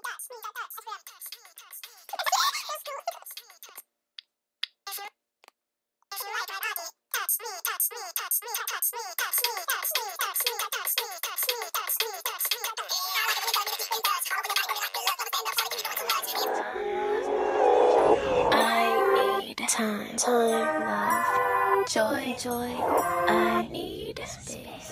Time, love, joy, I need space.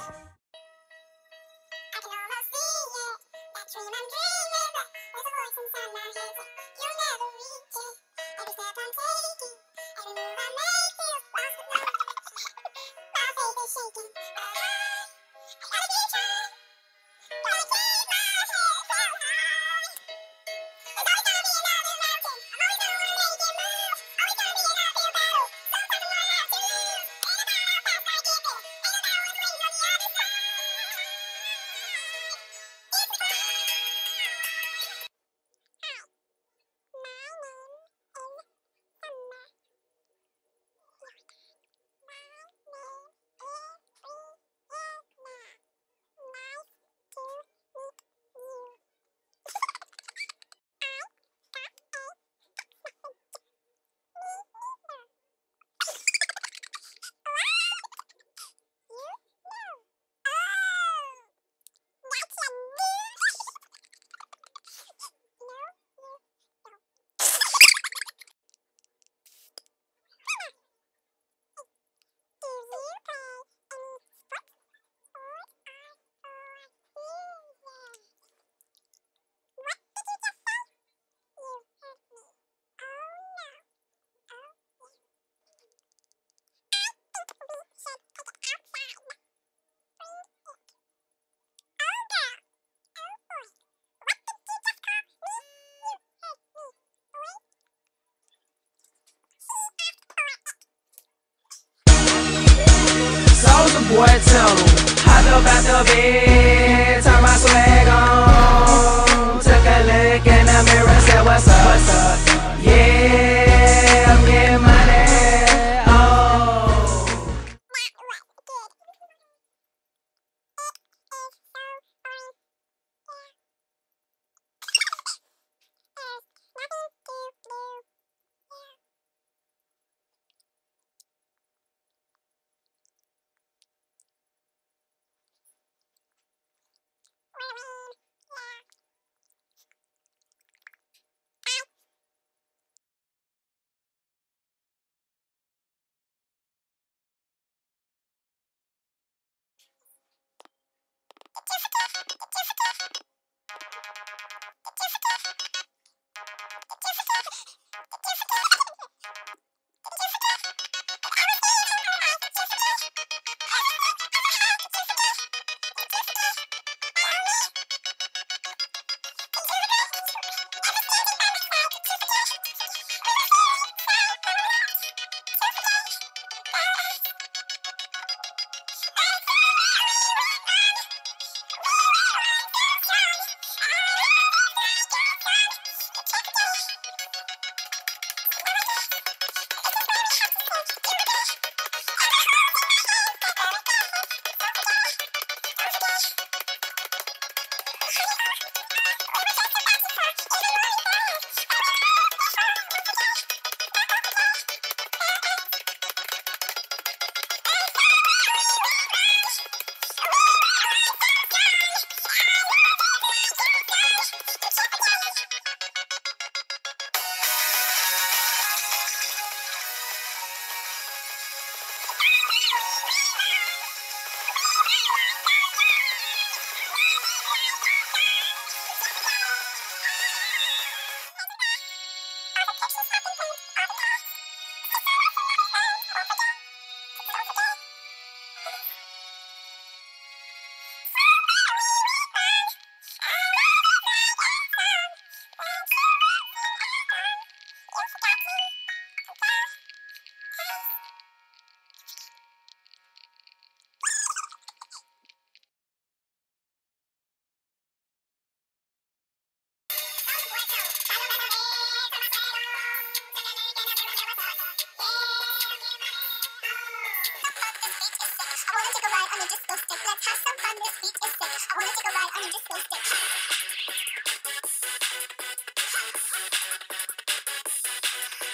Boy, tell him, hopped up out the bed, turn my swag on, took a look in the mirror, said what's up, yeah, I'm getting money, oh.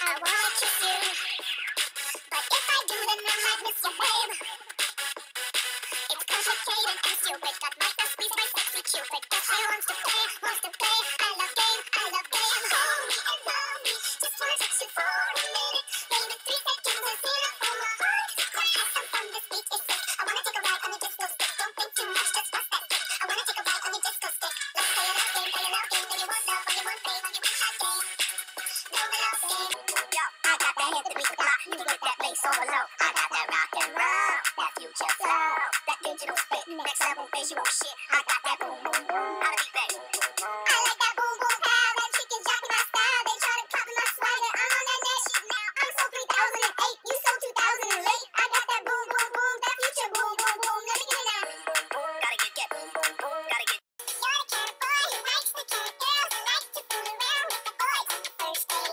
wanna kiss you, but if I do, then I might miss you, babe. It's complicated and stupid, got my first squeeze, my sexy cupid. Guess she wants to play, wants to play. I love game, I love game. Hold me and love me, just wanna touch you for a minute. Baby, 3 seconds is enough for my heart. Let's have some fun, this beat is sick. I wanna take a ride on the disco stick. Don't think too much, just bust that stick. I wanna take a ride on the disco stick. Let's play a love game, play a love game. Then you want love, when you want fame, when you want that game. No, the love game. Yo, I got that hit to beat the block. You get that bass so low. I got that rock and roll, that future flow, that digital spit, next level visual shit. I got that boom boom boom. How to beat that? I like that boom boom pow, that chicken jacking my style. They try to copy my swagger. I'm on that next shit now. I'm so 3008, you so 2008. I got that boom boom boom, that future boom boom boom. Let me get it now. Gotta get boom boom boom. Gotta get. You're the kind of boy who likes the kind of girls who like to fool around with the boys on the first date.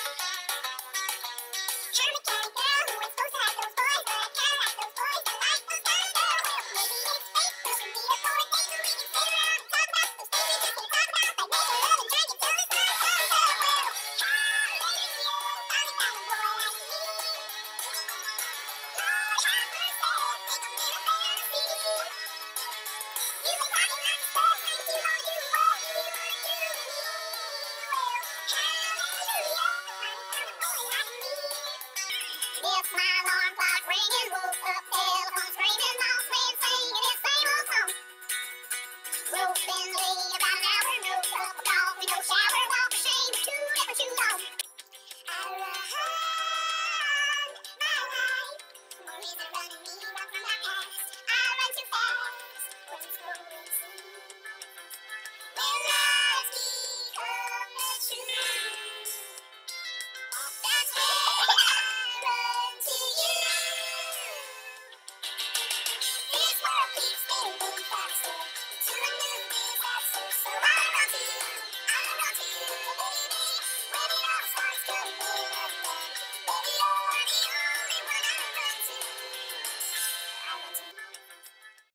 I'm the kind of girl who ain't supposed to like those boys, but I kinda like those boys that like those kind of girls. Maybe it's fate, we should meet up for a date so we can sit around and talk about those things we just can't talk about, like making love and drinking till the sun comes up. Well, lady, you are the kind of boy like me. Lord, have mercy, think I'm in a fantasy. You've been talking about the stuff, thank you, all you, what you wanna do to me. Well, hallelujah, I'm the kind of boy like me. If my alarm clock ringing, woke up, telephone screaming, lost